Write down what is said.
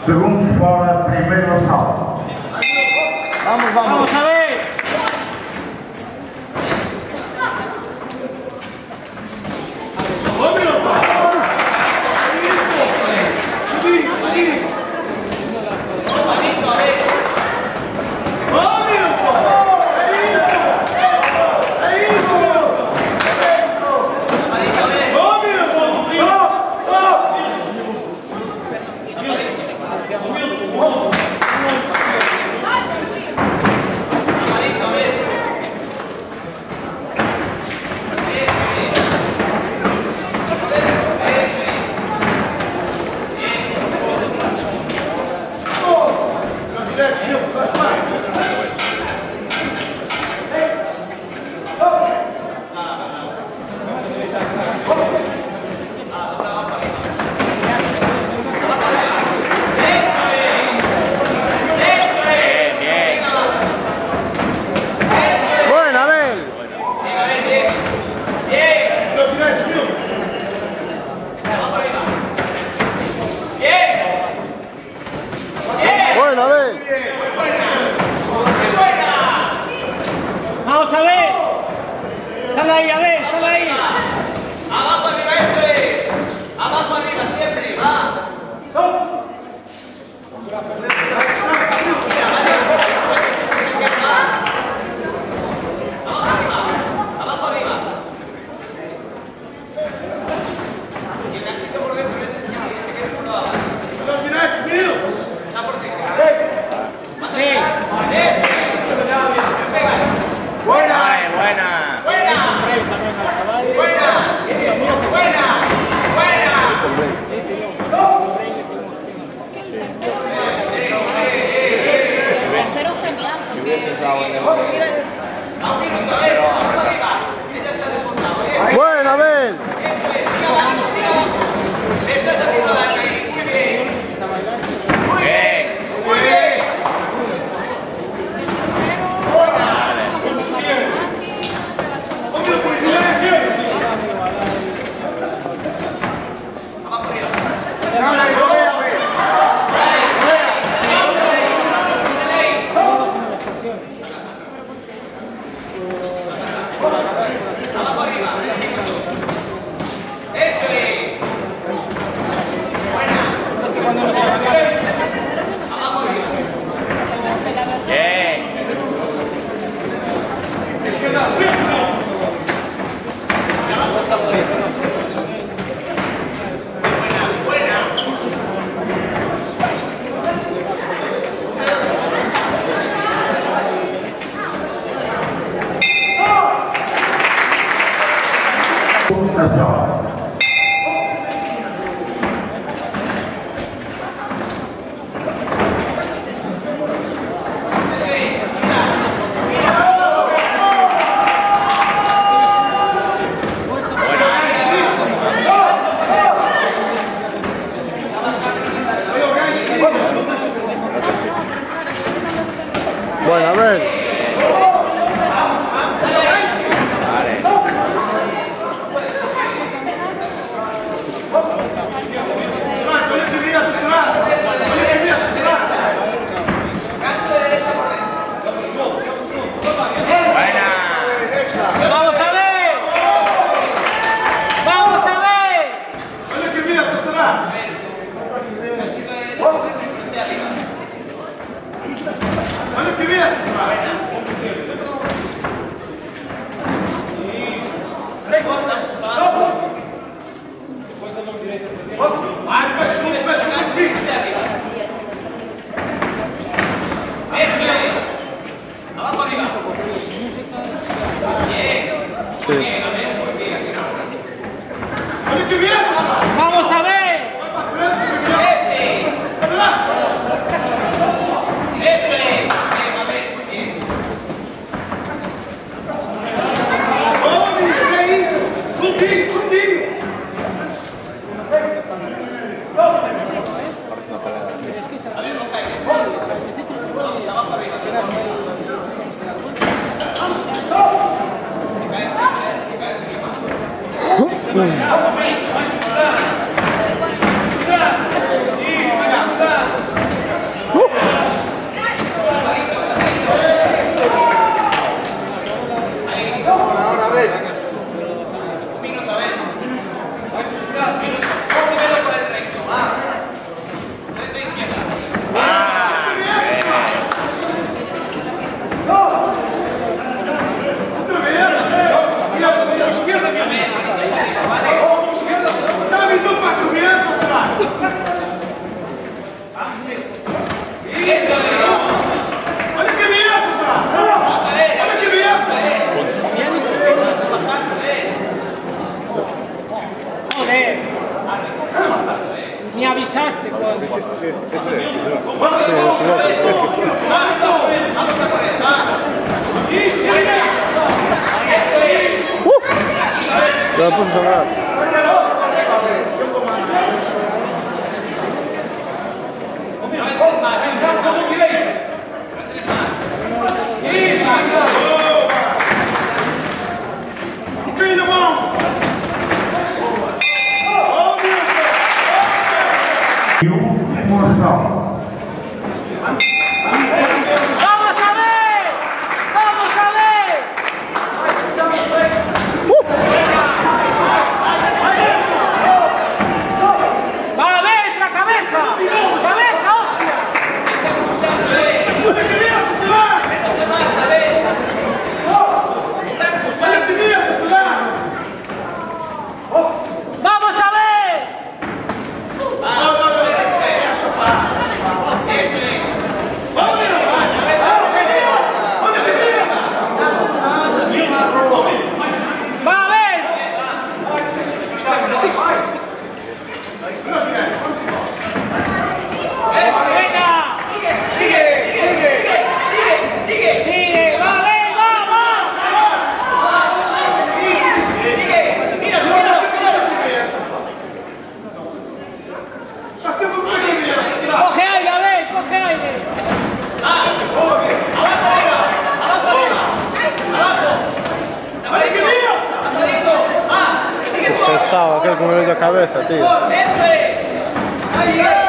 Segundos fora, primeiro assalto. Vamos, vamos. Vamos a ver. Vamos a ver. Sal ahí, a ver, sal ahí. Abajo arriba, eso es. Abajo arriba, siempre, va. Abajo arriba. Y el ganchito por dentro, ese que por abajo. Está por dentro. Más atrás. Eso es. Pega. Buena. Buena. Buena. Buena. Tercero genial, porque Buena, Abel. Estás haciendo daño ahí. Muy bien. Muy bien. Muy bien. Abajo arriba. Abajo arriba. Eso es. Buena. Abajo arriba. Bien. Atenção. Buena, Abel. Vamos a ver. Vamos a ver. Abajo arriba. Bien. Vamos a ver. Eso es. Venga, ven, muy bien. Abajo arriba. Buena. avisaste cuando. Ya me puse a sangrar. ¡Vamos a ver! ¡Vamos a ver! ¡Va a ver la cabeza! ¡Cabeza, hostia! ¡Vamos a ver! ¡Va a ver! ¡Venga! ¡Sigue! ¡Va a ver! ¡Vamos! ¡Coge aire, a ver! ¡Coge aire! Pesado, aquel con el de cabeza, tío. ¡Eso es!